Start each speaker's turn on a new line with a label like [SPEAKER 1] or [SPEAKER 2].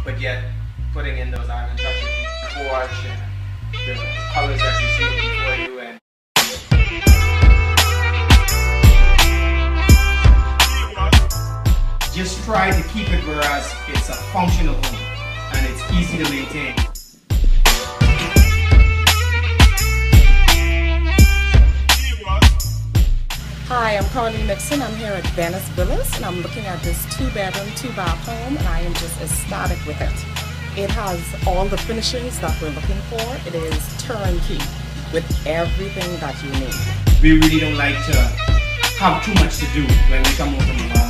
[SPEAKER 1] but yet putting in those island touches, porch and the colors that you see before you. And just try to keep it whereas it's a functional home and it's easy to maintain.
[SPEAKER 2] Hi, I'm Carly Nixon. I'm here at Venice Villas and I'm looking at this 2-bedroom, 2-bath home and I am just ecstatic with it. It has all the finishings that we're looking for. It is turnkey with everything that you need.
[SPEAKER 1] We really don't like to have too much to do when we come over from